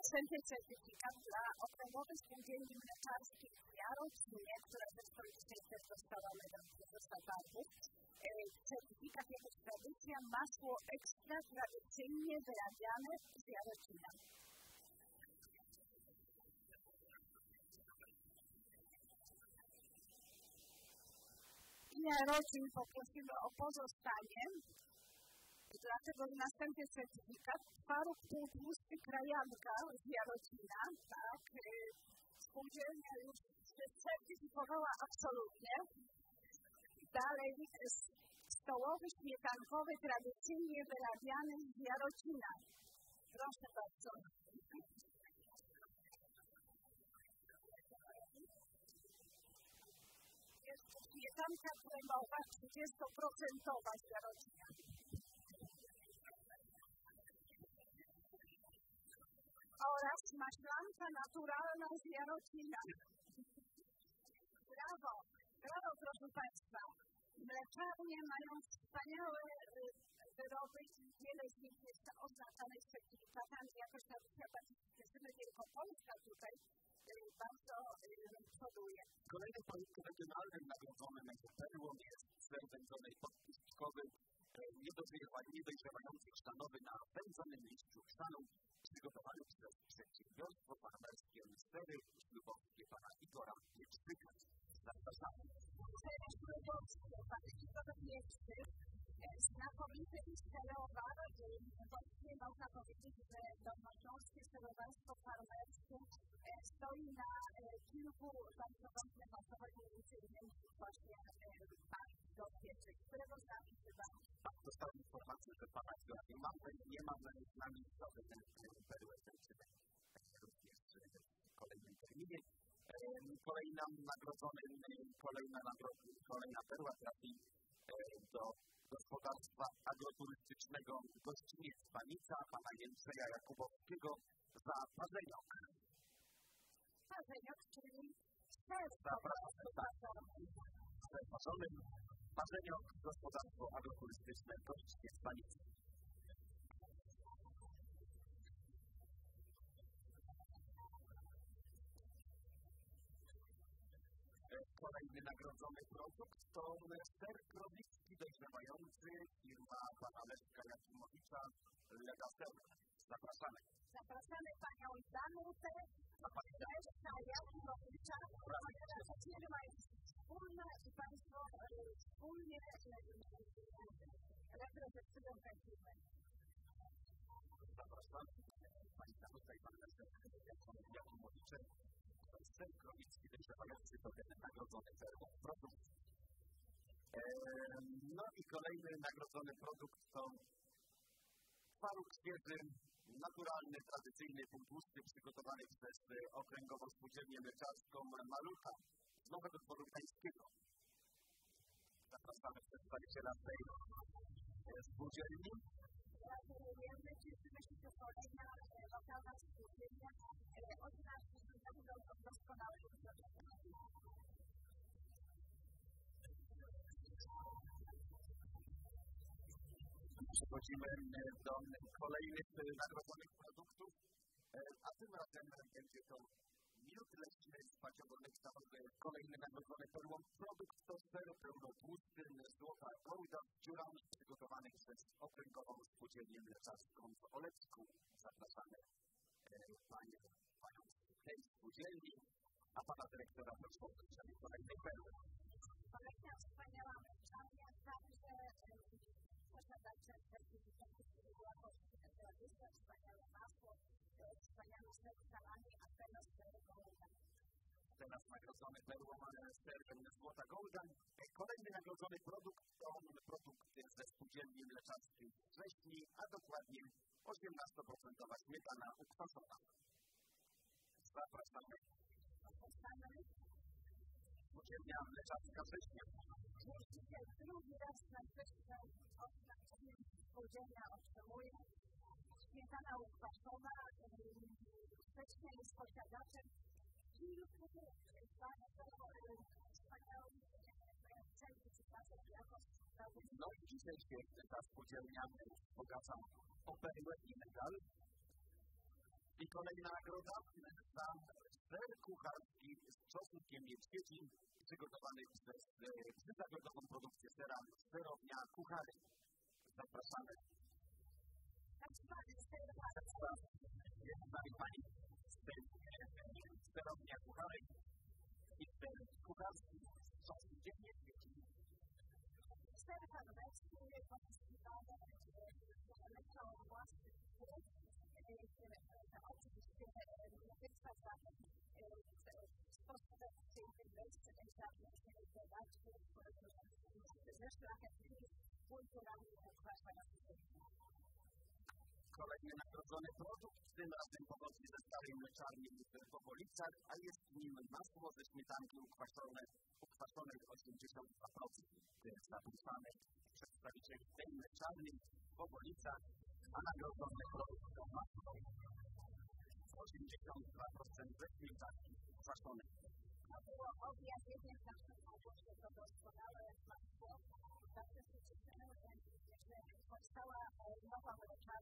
następnie certyfikat dla okręgowej spółdzielni mleczarskiej w Jarocinie, która zresztą dzisiaj też dostała medal Mistrzostwa Targów. Certyfikat jako tradycja, masło ekstra tradycyjnie wyrabiane z Jarocina. Ile rodzin poprosimy o pozostanie, dlatego że następny certyfikat twaróg półtłusty krajanka z Jarocina, tak, spółdzielnia już certyfikowała absolutnie. Dalej stołowy śmietankowy tradycyjnie wyrabiany z Jarocina. Proszę bardzo. Jest to śmietanka kremowa 30% z Jarocina. Oraz maślanka naturalna z Jarocina. Brawo, brawo proszę Państwa. Mleczarnie mają wspaniałe wyroby i wiele z nich jest oznaczone certyfikatami jako tradycja. Bardzo cieszymy, Wielkopolska tutaj bardzo przoduje. Kolejnym projektem regionalnym nagrodzonym perłą jest ser wędzonej podpustkowy niedojrzewający chrzanowy na wędzonym liściu chrzanu, przygotowany przez przedsiębiorstwo farmerskie Sery Ślubowskie pana Igora Pieczczyka. Zapraszamy. Sery Ślubowskie, pan Igor Pieczczyk, znakomity serowar. Właściwie można powiedzieć, że dolnośląskie serowarstwo farmerskie stoi na kilku bardzo ważnych osobach, między innymi właśnie pan Igor Pieczczyk, którego znamy chyba. Tak, dostałem informację, że pana Igora nie mamy z nami perłę kończymy również w kolejnym terminie. Kolejna perła trafi do gospodarstwa agroturystycznego Gościniec Panica pana Jędrzeja Jakubowskiego za parzeniok. Parzeniok, czyli ser. Zapraszamy, tak. Ser parzony, parzeniok, gospodarstwo agroturystyczne Gościniec Panica. Kolejny nagrodzony produkt to ser krowicki dojrzewający firma pana Leszka Jakimowicza Legaser. Zapraszamy. Zapraszamy panią Danutę Leszka Jakimowicza, ponieważ firma jest wspólna i państwo wspólnie reprezentują tę firmę. Zapraszamy. Pani Danuta i pan Leszek Jakimowicze. Ser krowicki dojrzewający to ten nagrodzony perłą produkt. No i kolejny nagrodzony produkt to twaróg świeży, naturalny, tradycyjny, półtłusty, przygotowany przez Okręgową Spółdzielnię Mleczarską Malucha z Nowego Dworu Gdańskiego. Zapraszamy przedstawiciela tej spółdzielni. Gratulujemy, cieszymy się, że kolejna lokalna spółdzielnia odznaczy się doskonałym produktem. Przechodzimy do kolejnych nagrodzonych produktów, a tym razem będzie to miód leśny z paciogolnych stawów. Kolejny nagrodzony perłą produkt to ser pełnotłusty Złota Gołda z dziurami, przygotowany przez Okręgową Spółdzielnię Mleczarską w Olecku. Zapraszamy panią z tej spółdzielni, a pana dyrektora proszę o wręczenie kolejnej perły. Kolejna wspaniała mleczarnia, także posiadacze certyfikatu jakości, tradycja, wspaniałe masło, wspaniały ser salami, a teraz ser Golda. Teraz nagrodzony perłą ser Złota Golda. Kolejny nagrodzony produkt to produkt ze spółdzielni mleczarskiej w Wrześni, a dokładnie 18% śmietana ukwaszona. Zapraszamy. Spółdzielnia mleczarska Września. Dzisiaj drugi raz na Wrześniu spółdzielnia otrzymuje śmietana ukwaszona. Września jest posiadaczem kilku bardzo wspaniałych certyfikatów jakości. No i dzisiaj świetnie ta spółdzielnia bogaca o perłę i medal. I kolejna nagroda za ser kucharski z czosnkiem niedźwiedzim, przygotowany przez przyzagrodową produkcję sera Serownia Kuchary. Zapraszamy. Jest z nami pani Serownia Kuchary i ser kucharski z czosnkiem niedźwiedzim. Ser harwerski jest pozyskiwany lepszą własny wpływ, oczywiście wytwarzany w sposób efektywny, bez żadnych dodatków ze szlachetnymi kulturami wytwarzanymi. Kolejny nagrodzony produkt, tym razem pochodzi ze starej mleczarni w Popolicach, a jest nim masło ze śmietanki ukwaszonej 82%. To jest zapisany przedstawiciel tej mleczarni w Popolicach, a nagrodzony produkt to masło 82% ze śmietanki ukwaszonej. To było objawienie w naszym konkursie to doskonałe masło. Zawsze się cieszymy, że powstała nowa mleczarnia.